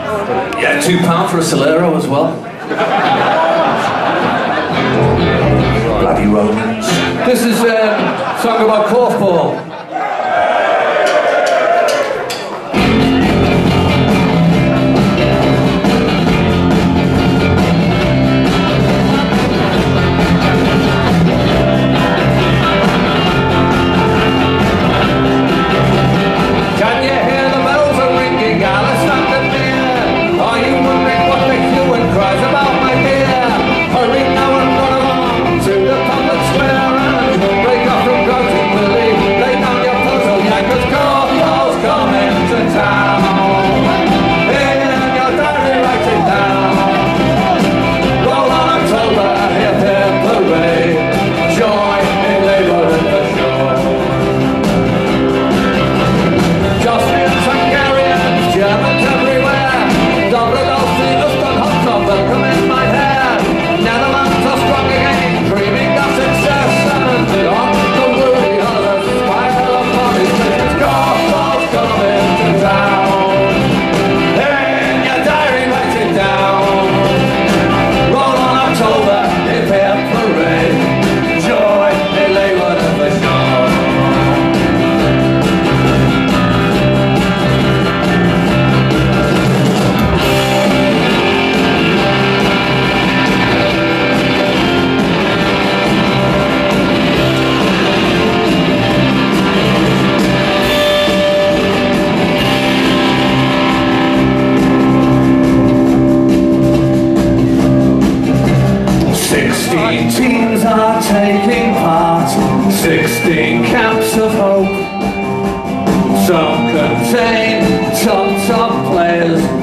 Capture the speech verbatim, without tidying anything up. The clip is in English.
Yeah, two pound for a Solero as well. Bloody Romans. This is a song about korfball. Sixteen teams are taking part, sixteen camps of hope. Some contain top, top players,